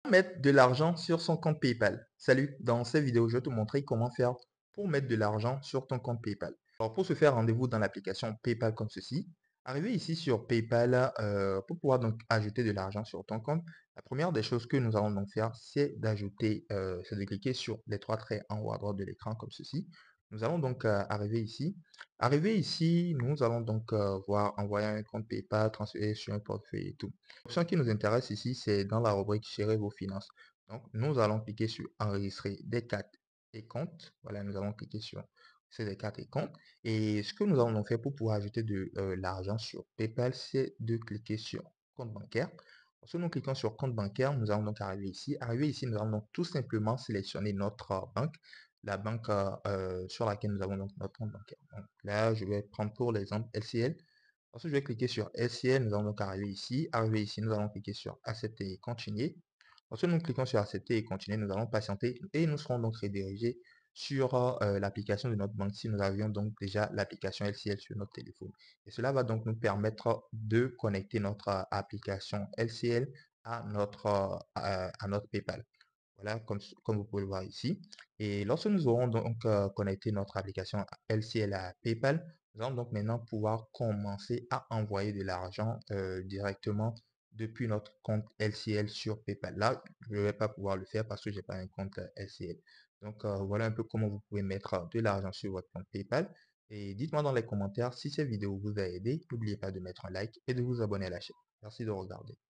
Mettre de l'argent sur son compte PayPal. Salut, dans cette vidéo, je vais te montrer comment faire pour mettre de l'argent sur ton compte PayPal. Alors pour ce faire, rendez-vous dans l'application PayPal comme ceci. Arrivé ici sur PayPal, pour pouvoir donc ajouter de l'argent sur ton compte, la première des choses que nous allons donc faire, c'est c'est de cliquer sur les trois traits en haut à droite de l'écran comme ceci. Nous allons donc arriver ici. Arrivé ici, nous allons donc voir envoyer un compte PayPal, transférer sur un portefeuille et tout. L'option qui nous intéresse ici, c'est dans la rubrique Gérer vos finances. Donc, nous allons cliquer sur Enregistrer des cartes et comptes. Voilà, nous allons cliquer sur ces des cartes et comptes. Et ce que nous allons donc faire pour pouvoir ajouter de l'argent sur PayPal, c'est de cliquer sur Compte bancaire. Lorsque nous cliquons sur Compte bancaire, nous allons donc arriver ici. Arrivé ici, nous allons donc tout simplement sélectionner notre banque, la banque sur laquelle nous avons donc notre compte bancaire. Donc là, je vais prendre pour l'exemple LCL. Ensuite, je vais cliquer sur LCL. Nous allons donc arriver ici. Arriver ici, nous allons cliquer sur Accepter et continuer. Ensuite, nous cliquons sur Accepter et continuer. Nous allons patienter et nous serons donc redirigés sur l'application de notre banque si nous avions donc déjà l'application LCL sur notre téléphone. Et cela va donc nous permettre de connecter notre application LCL à notre PayPal. Voilà, comme vous pouvez le voir ici. Et lorsque nous aurons donc connecté notre application LCL à PayPal, nous allons donc maintenant pouvoir commencer à envoyer de l'argent directement depuis notre compte LCL sur PayPal. Là, je ne vais pas pouvoir le faire parce que j'ai pas un compte LCL. Donc, voilà un peu comment vous pouvez mettre de l'argent sur votre compte PayPal. Et dites-moi dans les commentaires si cette vidéo vous a aidé. N'oubliez pas de mettre un like et de vous abonner à la chaîne. Merci de regarder.